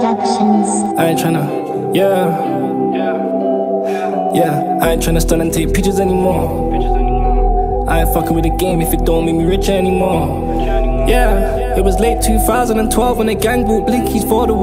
Productions. I ain't tryna, I ain't tryna stun and take pictures anymore. I ain't fucking with the game if it don't make me rich anymore. Yeah, it was late 2012 when the gang bought blinkies for the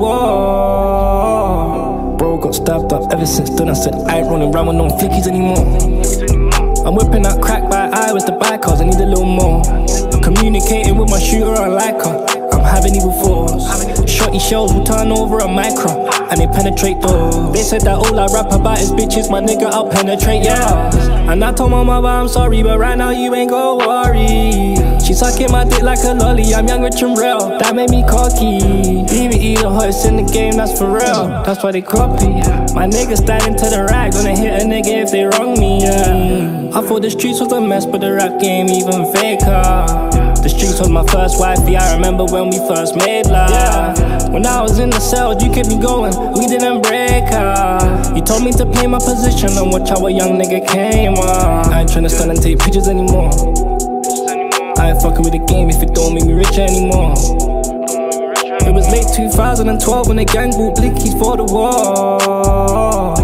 war. Bro got stabbed up ever since then. I said I ain't running around with no flickies anymore. I'm whipping out crack by eye with the bike cars, I need a little more. Communicating with my shooter on Leica, I'm having evil thoughts. Shotty shells will turn over a micro, and they penetrate doors. They said that all I rap about is bitches, my nigga, I'll penetrate, yeah. And I told my mother I'm sorry, but right now you ain't gon' worry. She sucking my dick like a lolly, I'm young, rich and real, that made me cocky. BBE the hottest in the game, that's for real, that's why they copy. My niggas standing to the rack, gonna hit a nigga if they wrong me, yeah. I thought the streets was a mess, but the rap game even faker. The streets was my first wifey, I remember when we first made love. When I was in the cell, you kept me going, we didn't break up. You told me to play my position and watch how a young nigga came up. I ain't tryna stand and take pictures anymore. I ain't fucking with the game if it don't make me rich anymore. It was late 2012 when the gang bought blinkies for the war.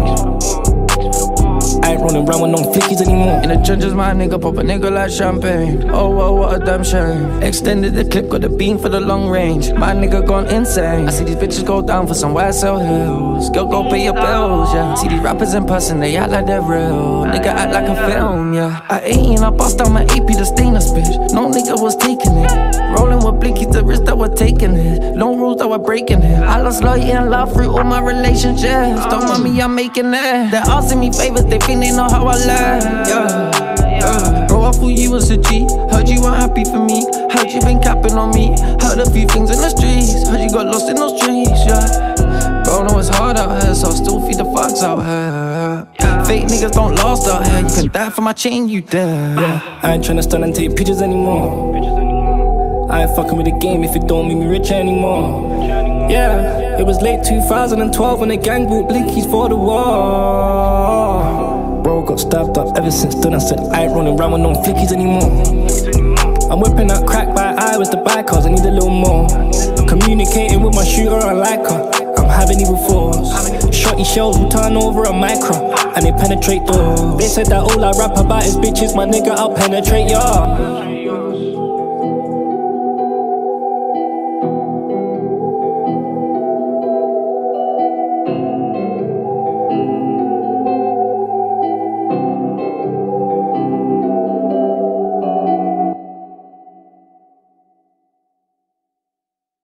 I ain't running around with no flickies anymore. In the trenches, my nigga pop a nigga like champagne. Oh, whoa, what a damn shame. Extended the clip, got the beam for the long range. My nigga gone insane. I see these bitches go down for some YSL hills. Girl, go pay your bills, yeah. See these rappers in person, they act like they're real. Nigga act like a film, yeah. At 18, I bust down my AP to stain us, bitch. No nigga was taking it. Rolling with blinkies, the wrist that were taking it. No rules that were breaking it. I lost loyalty and love through all my relationships. Don't mind me, I'm making it. They're asking me favors, they think they know how I learn, yeah. Bro, I thought you was a G. Heard you weren't happy for me. Heard you been capping on me. Heard a few things in the streets. Heard you got lost in those trees, yeah. Bro, know it's hard out here, so I still feed the fucks out here. Fake niggas don't last out here. You can die for my chain, you dead. I ain't tryna stand and take pictures anymore. I ain't fucking with the game if it don't make me rich anymore. Yeah, it was late 2012 when the gang bought blinkies for the war. Bro got stabbed up ever since then. I said I ain't running around with no flickies anymore. I'm whipping out crack by eye with the bike cars, I need a little more. Communicating with my shooter on Leica, I'm having evil thoughts. Shotty shells will turn over a micro, and they penetrate doors. They said that all I rap about is bitches, my nigga, I'll penetrate, yeah.